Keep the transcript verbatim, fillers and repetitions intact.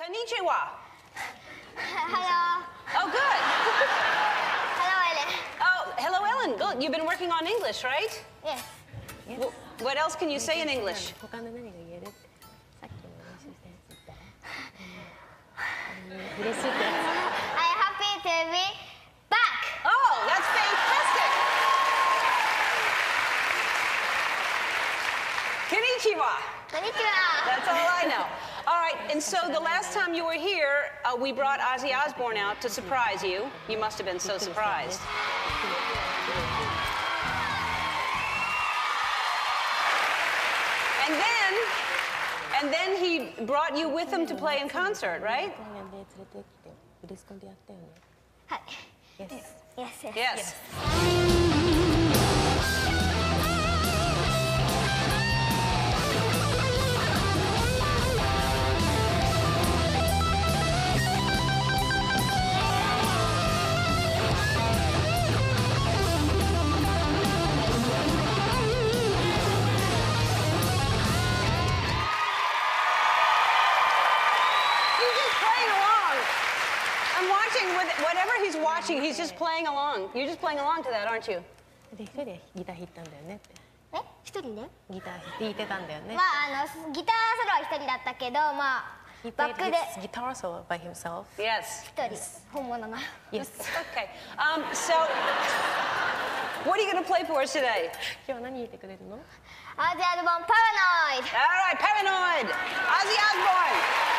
Konnichiwa. Hello. Oh, good. Hello, Ellen. Oh, hello, Ellen. Good. You've been working on English, right? Yes. W what else can you say in English? I am happy to be back. Oh, that's fantastic. Konnichiwa. Konnichiwa. That's all I know. All right, and so the last time you were here, uh, we brought Ozzy Osbourne out to surprise you. You must have been so surprised. And then, and then he brought you with him to play in concert, right? Yes. Yes. Yes. Yes. Whatever he's watching, he's just playing along. You're just playing along to that, aren't you? で一人でギター弾いたんだよねって。 え、一人で？ ギター弾いてたんだよね。 まああのギターソロは一人だったけど、まあバックで。 Guitar solo by himself. Yes. 一人本物の。 Yes. Okay. Um. So, what are you going to play for us today? 今日は何弾いてくれるの？ アジアルボンパラノイド。 All right, Paranoid. Ozzy Osbourne.